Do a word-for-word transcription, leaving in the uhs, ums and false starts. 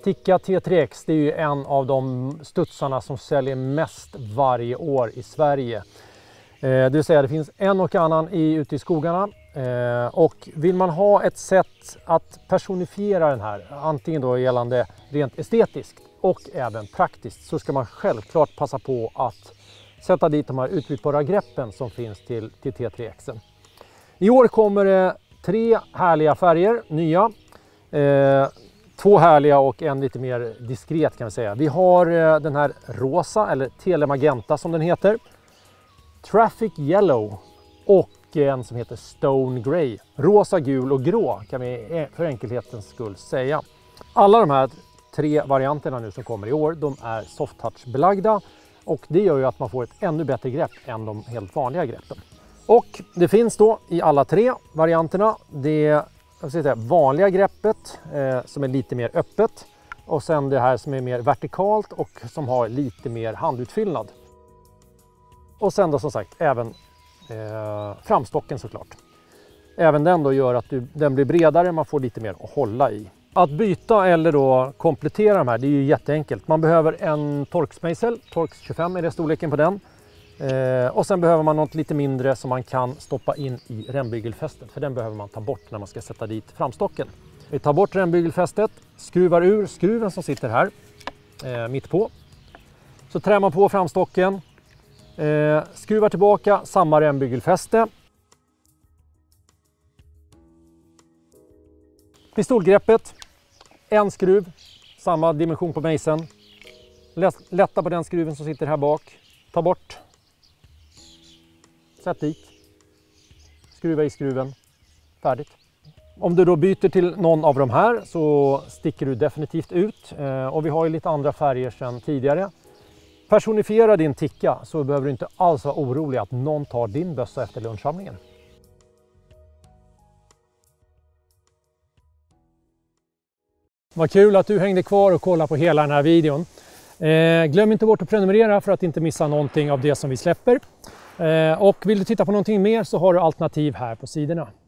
Tikka T tre X, det är ju en av de studsarna som säljer mest varje år i Sverige. Eh, det vill säga det finns en och annan i, ute i skogarna. Eh, och vill man ha ett sätt att personifiera den här, antingen då gällande rent estetiskt och även praktiskt, så ska man självklart passa på att sätta dit de här utbytbara greppen som finns till, till T tre X. I år kommer det tre härliga färger, nya. Eh, två härliga och en lite mer diskret kan vi säga. Vi har eh, den här rosa, eller telemagenta som den heter. Traffic Yellow och en som heter Stone Grey. Rosa, gul och grå kan vi för enkelhetens skull säga. Alla de här tre varianterna nu som kommer i år, de är soft touch belagda. Och det gör ju att man får ett ännu bättre grepp än de helt vanliga greppen. Och det finns då i alla tre varianterna det jag ska säga, vanliga greppet eh, som är lite mer öppet. Och sen det här som är mer vertikalt och som har lite mer handutfyllnad. Och sen då som sagt även eh, framstocken såklart. Även den då gör att du, den blir bredare, man får lite mer att hålla i. Att byta eller då komplettera de här, det är ju jätteenkelt. Man behöver en torksmejsel, Torx tjugofem är det storleken på den. Eh, och sen behöver man något lite mindre som man kan stoppa in i rembygelfästet. För den behöver man ta bort när man ska sätta dit framstocken. Vi tar bort rembygelfästet, skruvar ur skruven som sitter här eh, mitt på. Så trär man på framstocken, eh, skruvar tillbaka samma rembygelfäste. Pistolgreppet, en skruv, samma dimension på mejseln. Lätta på den skruven som sitter här bak, ta bort. Sätt dit, skruva i skruven, färdigt. Om du då byter till någon av de här så sticker du definitivt ut. Och vi har ju lite andra färger sedan tidigare. Personifiera din Tikka så behöver du inte alls vara orolig att någon tar din bössa efter lunchsamlingen. Vad kul att du hängde kvar och kollade på hela den här videon. Eh, glöm inte bort att prenumerera för att inte missa någonting av det som vi släpper. Eh, och vill du titta på någonting mer så har du alternativ här på sidorna.